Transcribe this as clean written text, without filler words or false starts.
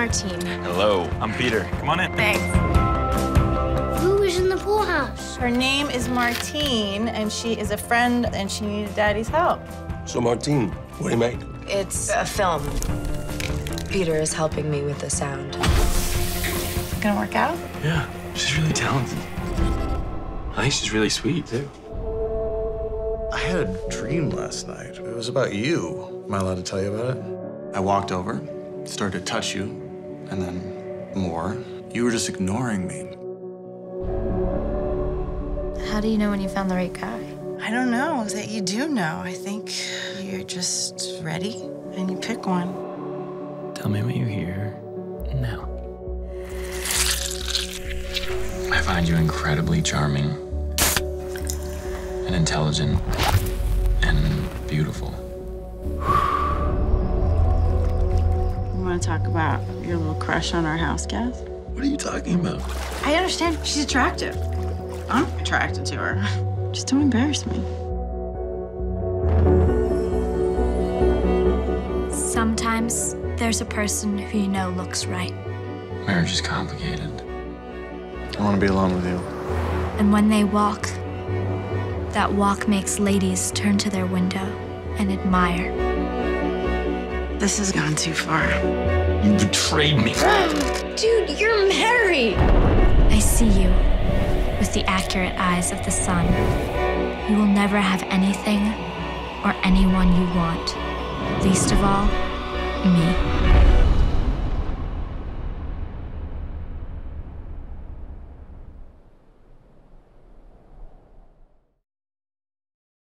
Martine. Hello, I'm Peter. Come on in. Thanks. Who is in the poolhouse? Her name is Martine, and she is a friend, and she needed Daddy's help. So, Martine, what do you make? It's a film. Peter is helping me with the sound. Gonna work out? Yeah, she's really talented. I think she's really sweet, too. I had a dream last night. It was about you. Am I allowed to tell you about it? I walked over, started to touch you, and then more. You were just ignoring me. How do you know when you found the right guy? I don't know that you do know. I think you're just ready, and you pick one. Tell me when you hear now. I find you incredibly charming and intelligent and beautiful. You want to talk about your little crush on our house guest? What are you talking about? I understand she's attractive. I'm attracted to her. Just don't embarrass me. Sometimes there's a person who you know looks right. Marriage is complicated. I want to be alone with you. And when they walk, that walk makes ladies turn to their window and admire. This has gone too far. You betrayed me. Dude, you're married! I see you with the accurate eyes of the sun. You will never have anything or anyone you want. Least of all, me.